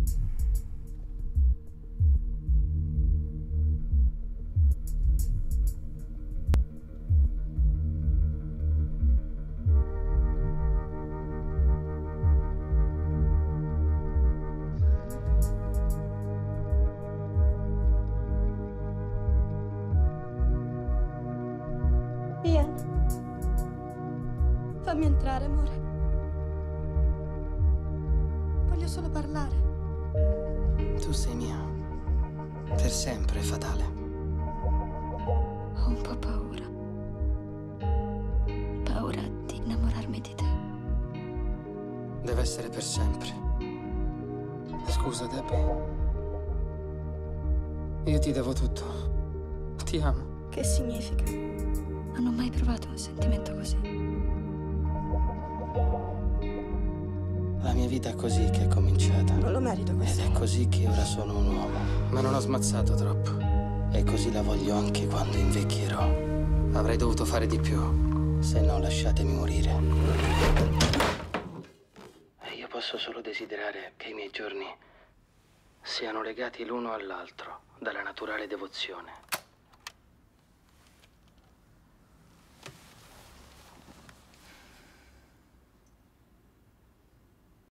Ian, fammi entrare, amore. Voglio solo parlare. Tu sei mia. Per sempre, fatale. Ho un po' paura. Paura di innamorarmi di te. Deve essere per sempre. Scusa, Debbie. Io ti devo tutto. Ti amo. Che significa? Non ho mai provato un sentimento così. La mia vita è così che è cominciata. Non lo merito Ed questo. è così che ora sono un uomo. Ma non ho smazzato troppo. E così la voglio anche quando invecchierò. Avrei dovuto fare di più. Se no, lasciatemi morire. E io posso solo desiderare che i miei giorni siano legati l'uno all'altro dalla naturale devozione.